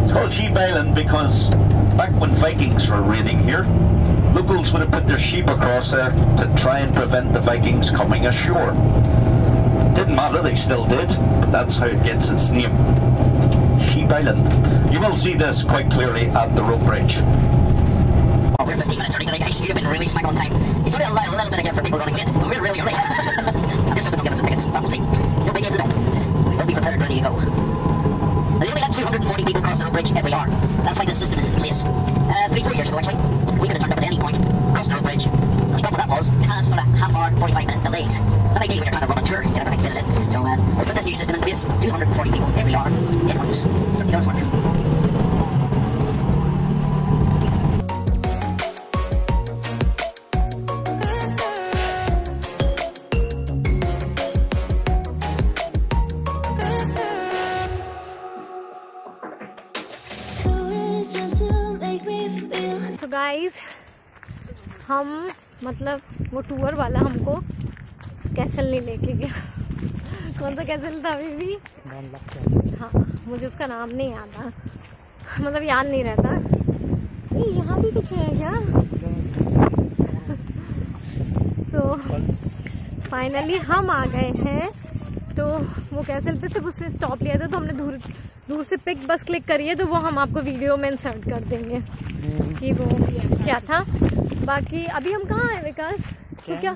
It's called Sheep Island because back when Vikings were raiding here, locals would have put their sheep across there to try and prevent the Vikings coming ashore. Didn't matter, they still did, but that's how it gets its name. Sheep Island. You will see this quite clearly at the rope bridge. Oh, we're 15 minutes early today, guys. You've been really smack on time. It's only a little bit again for people running late, but we're really early. I guess they'll give us some tickets, but we'll see. No big if they don't. We'll be prepared, ready to go. They only let 240 people cross the rope bridge every hour. That's why the system is in place. 3-4 years ago, actually, we could have turned up at any point, crossed the rope bridge. And the problem with that was, it had sort of half-hour, 45-minute delays. But ideally, when you're trying to run a tour, you get everything fitted in. So, we'll put this new system in place. 240 people every hour. It works. Certainly does work. So guys, हम मतलब वो tour वाला हमको castle नहीं लेके गया। कौन सा कैसल था अभी भी? हाँ, मुझे उसका नाम नहीं याद था, मतलब याद नहीं रहता। ये यहाँ भी कुछ है क्या? So फाइनली हम आ गए हैं। तो वो कैसल पे सिर्फ उसने स्टॉप लिया था, तो हमने दूर से पिक बस क्लिक करी है, तो वो हम आपको वीडियो में इंसर्ट कर देंगे कि वो क्या था। बाकी अभी हम कहाँ हैं विकास? क्या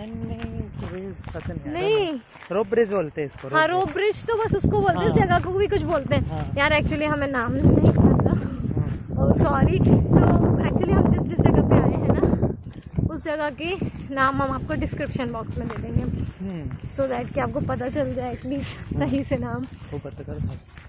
नहीं, रोप ब्रिज बोलते हैं इसको। हाँ, रोप ब्रिज तो बस उसको बोलते हैं। इस जगह को भी कुछ बोलते हैं। हाँ। यार एक्चुअली हमें नाम नहीं पता, सॉरी। सो एक्चुअली हम जिस जगह पे आए हैं ना, उस जगह के नाम हम आपको डिस्क्रिप्शन बॉक्स में दे देंगे, सो दैट कि आपको पता चल जाए एटलीस्ट सही से नाम। वो पता कर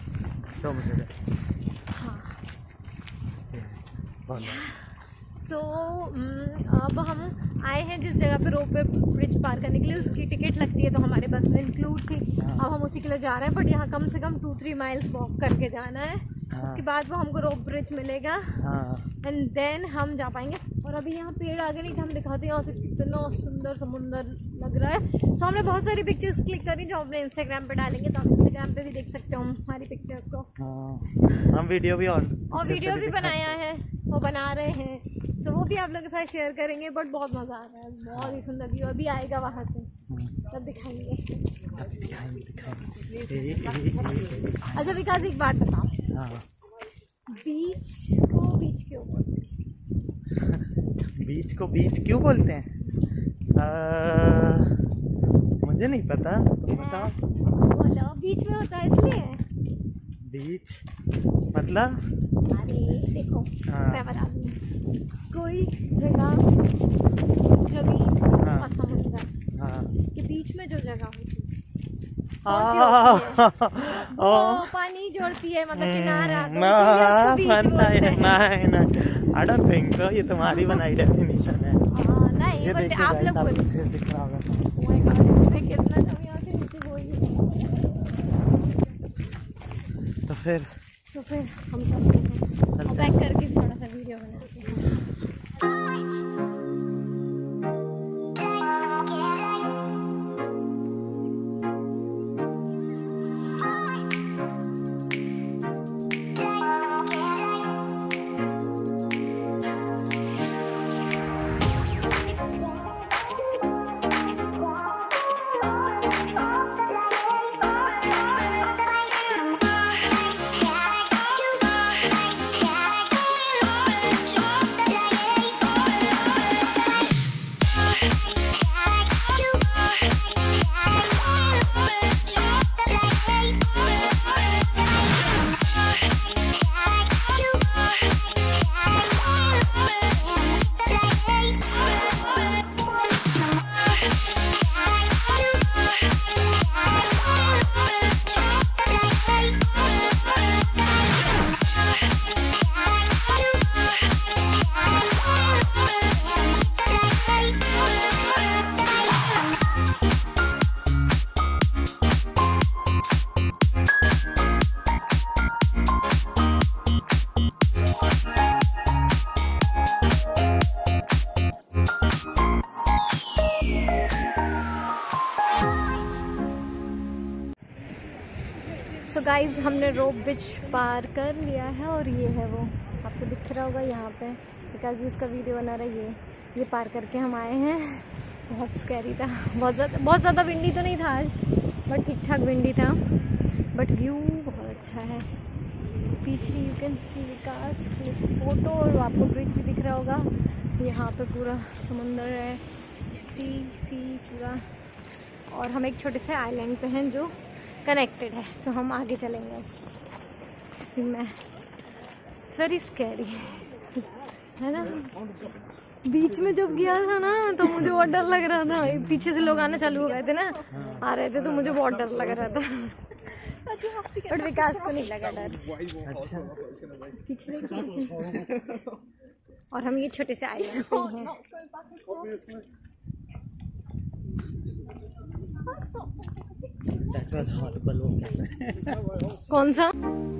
हाँ। सो अब हम आए हैं जिस जगह पे रोप ब्रिज पार करने के लिए, उसकी टिकट लगती है, तो हमारे बस में इंक्लूड थी। अब हम उसी के लिए जा रहे हैं, बट यहाँ कम से कम 2-3 माइल्स वॉक करके जाना है। उसके बाद वो हमको रोप ब्रिज मिलेगा एंड देन हम जा पाएंगे। और अभी यहाँ पेड़ आगे नहीं थे, हम दिखाते हैं यहाँ से कितना सुंदर समुंदर लग रहा है। तो हमने बहुत सारी पिक्चर्स क्लिक करी जो अपने इंस्टाग्राम पे डालेंगे, तो आप इंस्टाग्राम पे भी देख सकते हो हमारी पिक्चर्स को। हम वीडियो भी और वीडियो भी बनाया है, वो बना रहे हैं, सो वो भी आप लोगों के साथ शेयर करेंगे। बट बहुत मज़ा आ रहा है, बहुत ही सुंदर व्यू अभी आएगा वहाँ से, तब दिखाएंगे। अच्छा विकास, एक बात बताओ, बीच को बीच क्यों बोलते हैं? बीच को बीच क्यों बोलते हैं? मुझे नहीं पता, बताओ। बोलो, बीच में होता है इसलिए। बीच मतलब? अरे देखो, मैं बता दूँ, कोई जगह जमीन और समुद्र के बीच में जो जगह होती है, वो पानी जोड़ती है, मतलब किनारा, तो बीच बोलते हैं। I don't think so, ये तुम्हारी बनाई डेफिनेशन है। नहीं, बट आप लोग बोलते दिख रहा होगा। कितना कम यहाँ से नीचे तो फिर हम चलते हैं, बैक करके थोड़ा सा वीडियो बनाते हैं। गाइस हमने रोप ब्रिज पार कर लिया है और ये है वो, आपको दिख रहा होगा यहाँ पे, बिकॉज उसका वीडियो बना रहा है। ये पार करके हम आए हैं। बहुत स्कैरी था, बहुत ज़्यादा विंडी तो नहीं था आज, बट ठीक ठाक विंडी था, बट व्यू बहुत अच्छा है। पीछे you can see Vikas click photo, और आपको ब्रिज भी दिख रहा होगा। यहाँ पे पूरा समुंदर है, सी पूरा, और हम एक छोटे से आइलैंड पे हैं जो कनेक्टेड है। सो हम आगे चलेंगे इसी में। इट्स वेरी स्कैरी है ना। बीच में जब गया था ना तो मुझे बहुत डर लग रहा था, पीछे से लोग आना चालू हो गए थे ना, आ रहे थे, तो मुझे बहुत डर लग रहा था, बट विकास को नहीं लगा डर। अच्छा पीछे देखो। और हम ये छोटे से आइलैंड पे हैं। That was horrible. कौन सा?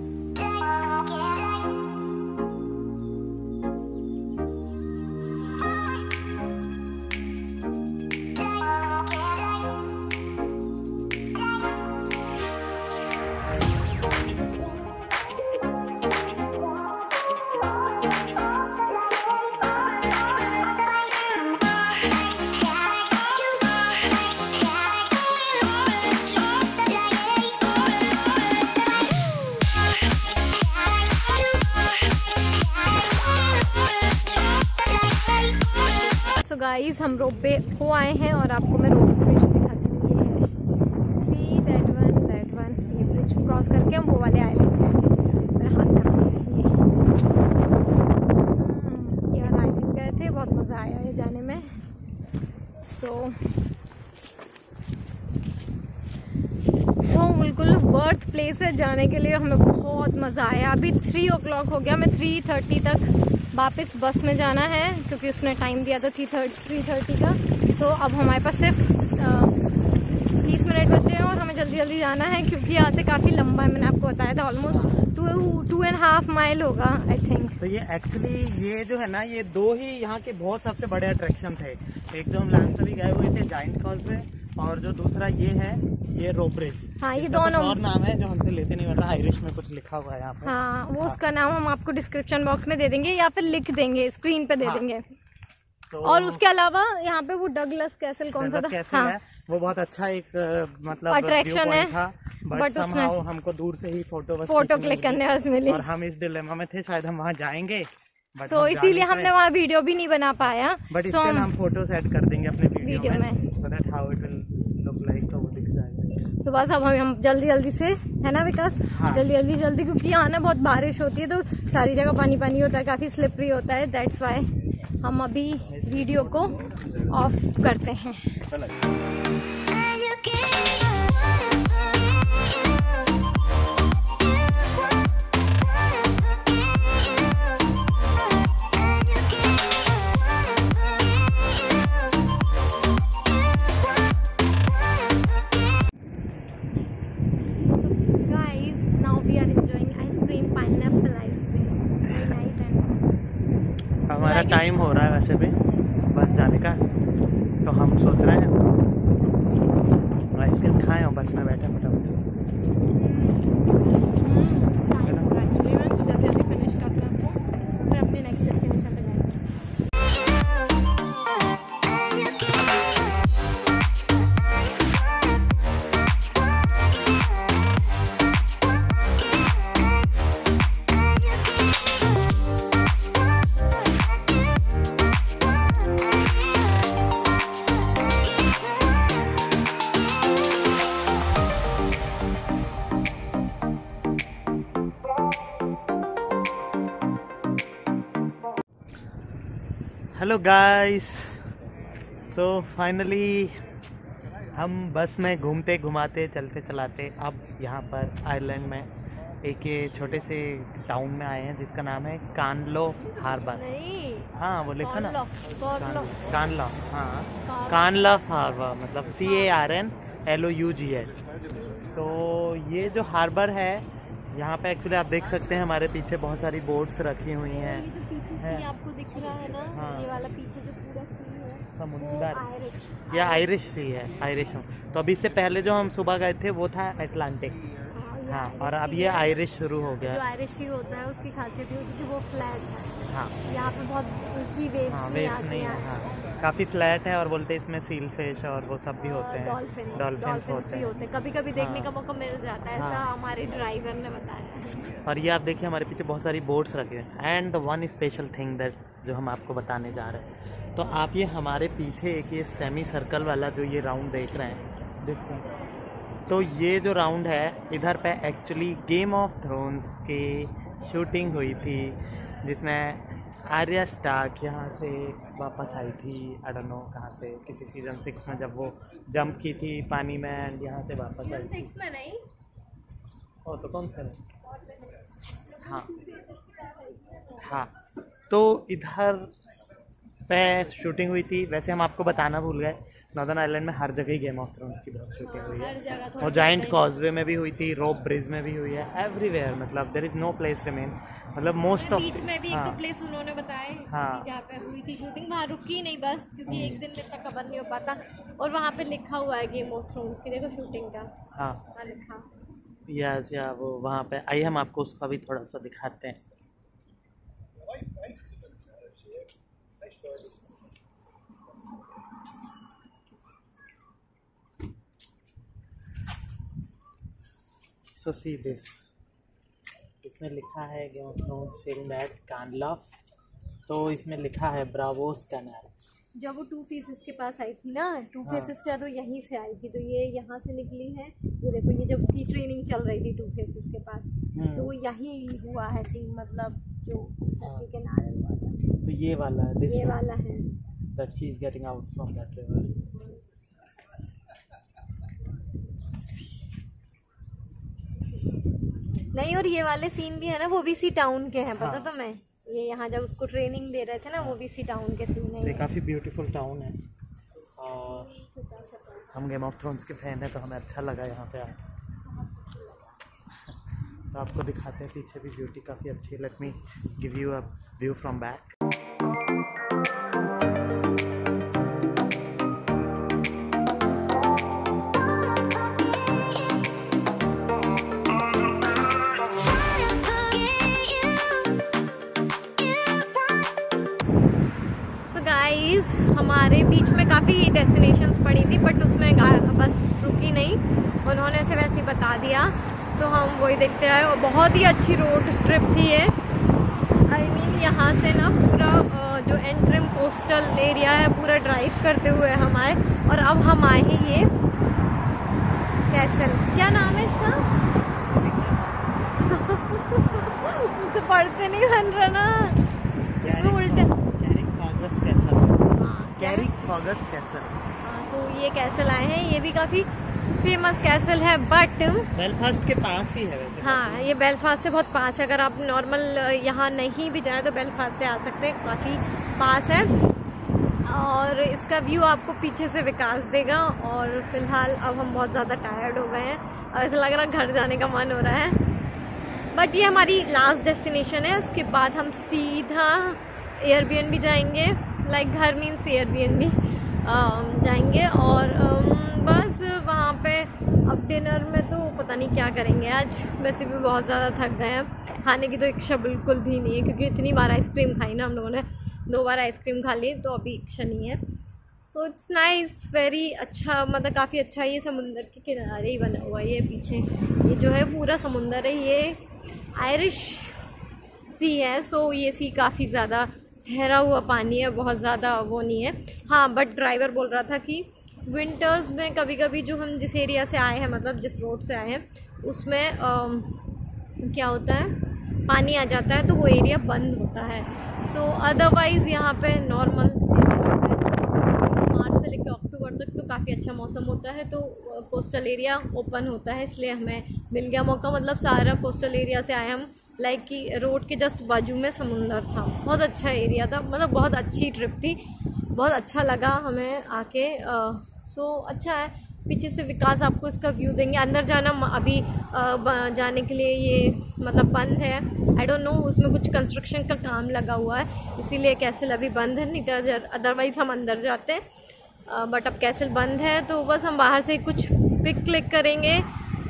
गाइस हम रोप पे हो आए हैं और आपको मैं रोप ब्रिज दिखाती हूँ। सी दैट वन, ये ब्रिज क्रॉस करके हम वो वाले आइलैंड पे आएंगे। मेरा हाथ कहाँ है? ये वाला आइलैंड गए थे, बहुत मज़ा आया है जाने में। सो बिल्कुल बर्थ प्लेस है, जाने के लिए हमें बहुत मज़ा आया। अभी 3 o'clock हो गया, हमें 3:30 तक वापस बस में जाना है, क्योंकि उसने टाइम दिया था 3:30 का। तो अब हमारे पास सिर्फ 30 मिनट बचे हैं और हमें जल्दी जल्दी जाना है, क्योंकि यहाँ से काफ़ी लंबा है। मैंने आपको बताया था ऑलमोस्ट 2.5 माइल होगा आई थिंक। तो ये एक्चुअली ये जो है ना, ये 2 ही यहाँ के बहुत सबसे बड़े अट्रैक्शन थे। एक जो हम लास्ट अभी गए हुए थे जाइंट कॉजवे, और जो दूसरा ये है ये रोप ब्रिज। हाँ, ये दोनों और नाम है जो हमसे लेते नहीं, मतलब आयरिश में कुछ लिखा हुआ है यहाँ पे। हाँ, वो उसका नाम हम आपको डिस्क्रिप्शन बॉक्स में दे देंगे या फिर लिख देंगे, स्क्रीन पे दे देंगे। तो और उसके अलावा यहाँ पे वो डगलस कैसल कौन सा था? हाँ, है वो बहुत अच्छा एक मतलब अट्रैक्शन है, बट somehow हमको दूर से ही फोटो क्लिक करने बस मिली, और हम इस डिलेमा में थे शायद हम वहाँ जाएंगे, तो इसीलिए हमने वहाँ वीडियो भी नहीं बना पाया। बट स्टिल हम फोटोस ऐड कर देंगे अपने वीडियो में, so that how it will look like, तो वो दिख जाएगा। तो बस अब हम जल्दी से, है ना विकास? हाँ। जल्दी क्योंकि यहाँ ना बहुत बारिश होती है, तो सारी जगह पानी होता है, काफी स्लिपरी होता है। दैट्स वाई हम अभी वीडियो को ऑफ करते हैं। हमारा टाइम हो रहा है वैसे भी बस जाने का, तो हम सोच रहे हैं आइसक्रीम खाएं और बस में बैठे फटाफट। जल्दी फिनिश करते हैं उसको, फिर अपने नेक्स्ट डेस्टिनेशन पे जाएंगे। हेलो गाइस, सो फाइनली हम बस में घूमते घुमाते चलते चलाते अब यहाँ पर आयरलैंड में एक ये छोटे से टाउन में आए हैं जिसका नाम है कानलो हार्बर। हाँ वो लिखा ना कानला, हाँ कानला हार्बर, मतलब CARNLOUGH। तो ये जो हार्बर है यहाँ पे एक्चुअली आप देख सकते हैं हमारे पीछे बहुत सारी बोट्स रखी हुई हैं। आपको दिख रहा है ना, हाँ। ये वाला पीछे जो पूरा सी है समुंदर या आयरिश सी है, आयरिश। तो अभी से पहले जो हम सुबह गए थे वो था अटलांटिक, हाँ, और अब ये आयरिश शुरू हो गया। जो आयरिश ही होता है उसकी खासियत ये होती है कि वो फ्लैट है। हाँ, यहाँ पे बहुत ऊंची वेव्स नहीं आती हैं। हाँ, काफ़ी फ्लैट है और बोलते हैं इसमें सील फिश और वो सब भी होते हैं, डॉल्फिन्स भी होते हैं, कभी कभी देखने का मौका मिल जाता है, ऐसा हमारे ड्राइवर ने बताया। और ये आप देखिए हमारे पीछे बहुत सारी बोट्स रखे हुए हैं। And the one special thing that जो हम आपको बताने जा रहे हैं, तो आप ये हमारे पीछे एक ये सेमी सर्कल वाला जो ये राउंड देख रहे हैं, तो ये जो राउंड है इधर पे एक्चुअली गेम ऑफ थ्रोन्स की शूटिंग हुई थी, जिसमें आर्या स्टार्क यहाँ से वापस आई थी, आई डोंट नो कहाँ से, किसी सीजन 6 में जब वो जंप की थी पानी में एंड यहाँ से वापस आई थी। 6 में नहीं, ओ तो कौन सा? हाँ हाँ, तो इधर पे शूटिंग हुई थी। वैसे हम आपको बताना भूल गए, नॉर्दर्न आयरलैंड में हर जगह ही गेम ऑफ थ्रोन्स की बहुत शूटिंग हुई है, और जाइंट कॉजवे में भी हुई थी, रोप ब्रिज में भी हुई है, एवरीवेयर, मतलब there is no place remain, मतलब मोस्ट ऑफ। बीच में भी एक तो प्लेस उन्होंने बताया जहाँ पे हुई थी शूटिंग, वहाँ रुकी नहीं बस, क्योंकि एक दिन में इतना कवर नहीं हो पाता। और वहाँ पे लिखा हुआ है गेम ऑफ थ्रोन्स की, देखो शूटिंग का। हाँ लिखा यस, या वो वहाँ पे आइए हम आपको उसका भी थोड़ा सा दिखाते हैं। So see this, इसमें लिखा है Game of Thrones film at Carnlough, तो इसमें लिखा है ब्रावोस कैनाल। जब वो 2 फेसेस के पास आई थी ना, 2 फेसेस का तो यहीं से आई थी, तो ये यहाँ से निकली है। ये देखो, ये जब उसकी ट्रेनिंग चल रही थी 2 फेसेस के पास, तो वो यहीं हुआ है सीन, मतलब जो सर के किनारे हुआ था। तो ये वाला है, ये वाला है that she is getting out from that river। नहीं, और ये वाले सीन भी है ना, वो भी इसी टाउन के हैं, पता तुम्हें? ये यहाँ जब उसको ट्रेनिंग दे रहे थे ना, वो भी इसी टाउन के सीन है। ये काफ़ी ब्यूटीफुल टाउन है, और हम गेम ऑफ थ्रोन्स के फैन हैं तो हमें अच्छा लगा यहाँ पे आके। तो आपको दिखाते हैं, पीछे भी ब्यूटी काफ़ी अच्छी है। Let me give you a view from back. हमारे बीच में काफ़ी डेस्टिनेशंस पड़ी थी, बट उसमें बस रुकी नहीं, उन्होंने से वैसे ही बता दिया, तो हम वही देखते आए। और बहुत ही अच्छी रोड ट्रिप थी ये। आई मीन यहाँ से ना पूरा जो एंट्रिम कोस्टल एरिया है पूरा ड्राइव करते हुए हम आए, और अब हम आए हैं ये कैसल, क्या नाम है इसका? मुझे पढ़ते नहीं बन रहा ना, इसमें उल्टे कैरिक फॉगस कैसल। तो ये कैसल आए हैं, ये भी काफ़ी फेमस कैसल है, बट बेलफास्ट के पास ही है वैसे। हाँ, ये बेलफास्ट से बहुत पास है। अगर आप नॉर्मल यहाँ नहीं भी जाए तो बेलफास्ट से आ सकते हैं, काफ़ी पास है। और इसका व्यू आपको पीछे से विकास देगा। और फिलहाल अब हम बहुत ज़्यादा टायर्ड हो गए हैं और ऐसा लग रहा है घर जाने का मन हो रहा है, बट ये हमारी लास्ट डेस्टिनेशन है। उसके बाद हम सीधा एयरबीएनबी जाएंगे, लाइक घर मीन्स एयरबीएनबी जाएंगे, और बस वहाँ पे अब डिनर में तो पता नहीं क्या करेंगे आज। वैसे भी बहुत ज़्यादा थक गए हैं, खाने की तो इच्छा बिल्कुल भी नहीं है, क्योंकि इतनी बार आइसक्रीम खाई ना हम लोगों ने, 2 बार आइसक्रीम खा ली, तो अभी इच्छा नहीं है। सो इट्स नाइस, वेरी अच्छा, मतलब काफ़ी अच्छा। ये समुंदर के किनारे ही बना हुआ है, ये पीछे ये जो है पूरा समुंदर है, ये आयरिश सी है। सो ये सी काफ़ी ज़्यादा ठहरा हुआ पानी है, बहुत ज़्यादा वो नहीं है। हाँ, बट ड्राइवर बोल रहा था कि विंटर्स में कभी कभी जो हम जिस एरिया से आए हैं, मतलब जिस रोड से आए हैं, उसमें क्या होता है, पानी आ जाता है तो वो एरिया बंद होता है। सो अदरवाइज़ यहाँ पे नॉर्मल मार्च से लेकर अक्टूबर तक तो काफ़ी अच्छा मौसम होता है, तो कोस्टल एरिया ओपन होता है, इसलिए हमें मिल गया मौका। मतलब सारा कोस्टल एरिया से आए हम, लाइक कि रोड के जस्ट बाजू में समुंदर था, बहुत अच्छा एरिया था, मतलब बहुत अच्छी ट्रिप थी, बहुत अच्छा लगा हमें आके। सो अच्छा है। पीछे से विकास आपको इसका व्यू देंगे। अंदर जाना अभी जाने के लिए ये मतलब बंद है, आई डोंट नो, उसमें कुछ कंस्ट्रक्शन का काम लगा हुआ है, इसीलिए कैसल अभी बंद है, नहीं तो अदरवाइज़ हम अंदर जाते हैं। बट अब कैसल बंद है, तो बस हम बाहर से कुछ पिक क्लिक करेंगे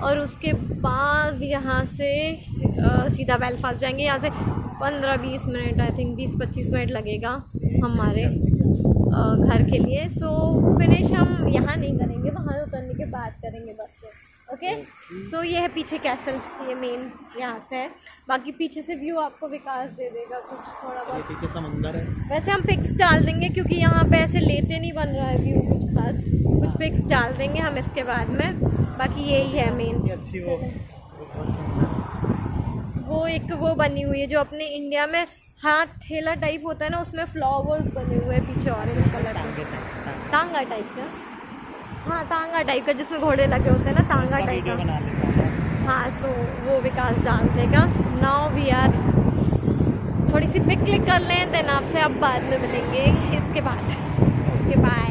और उसके बाद यहाँ से सीधा बेलफास्ट जाएंगे। यहाँ से 15-20 मिनट, आई थिंक 20-25 मिनट लगेगा हमारे घर के लिए। सो फिनिश हम यहाँ नहीं करेंगे, वहाँ उतरने के बाद करेंगे बस से। ओके, सो ये है पीछे कैसल, ये मेन यहाँ से है। बाकी पीछे से व्यू आपको विकास दे देगा कुछ थोड़ा बहुत। पीछे समुंदर है। वैसे हम पिक्स डाल देंगे क्योंकि यहाँ पे ऐसे लेते नहीं बन रहा है व्यू कुछ खास, कुछ पिक्स डाल देंगे हम इसके बाद में। बाकी यही है मेन। अच्छी वो एक वो बनी हुई है जो अपने इंडिया में हाथ ठेला टाइप होता है ना, उसमें फ्लावर्स बने हुए हैं पीछे ऑरेंज कलर के। तांगा टाइप का, हाँ तांगा टाइप का, जिसमें घोड़े लगे होते हैं ना, तांगा टाइप का। हाँ, सो वो विकास डाल देगा। नाउ वी आर थोड़ी सी पिक क्लिक कर लें, देन आपसे अब बाद में मिलेंगे इसके बाद। Okay bye.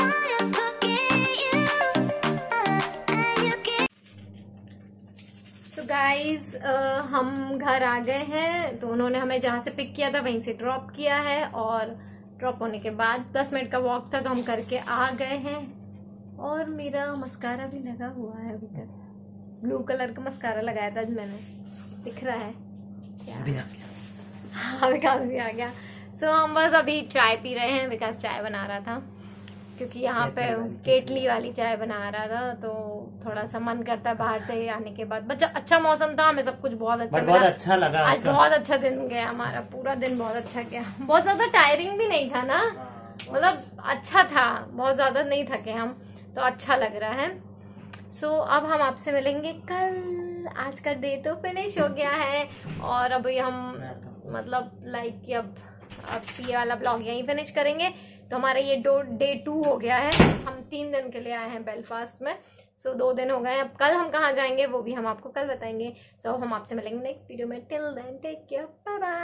सो गाइज हम घर आ गए हैं। तो उन्होंने हमें जहाँ से पिक किया था वहीं से ड्रॉप किया है, और ड्रॉप होने के बाद 10 मिनट का वॉक था तो हम करके आ गए हैं। और मेरा मस्कारा भी लगा हुआ है अभी तक, ब्लू कलर का मस्कारा लगाया था आज मैंने, दिख रहा है क्या? हाँ, विकास भी आ गया। सो हम बस अभी चाय पी रहे हैं। विकास चाय बना रहा था क्योंकि यहाँ पे केटली वाली चाय बना रहा था, तो थोड़ा सा मन करता है बाहर से आने के बाद। बच्चा अच्छा मौसम था, हमें सब कुछ बहुत अच्छा लगा। बहुत अच्छा लगा आज बहुत अच्छा दिन गया हमारा, पूरा दिन बहुत अच्छा गया। बहुत ज्यादा टायरिंग भी नहीं था ना, मतलब अच्छा था, बहुत ज्यादा नहीं थके हम, तो अच्छा लग रहा है। सो अब हम आपसे मिलेंगे कल। आज का डे तो फिनिश हो गया है, और अभी हम मतलब लाइक कि अब ये वाला ब्लॉग यहीं फिनिश करेंगे। तो हमारा ये डे 2 हो गया है। हम 3 दिन के लिए आए हैं बेलफास्ट में। सो 2 दिन हो गए। अब कल हम कहाँ जाएंगे वो भी हम आपको कल बताएंगे। सो हम आपसे मिलेंगे नेक्स्ट वीडियो में। Till then take care, bye bye.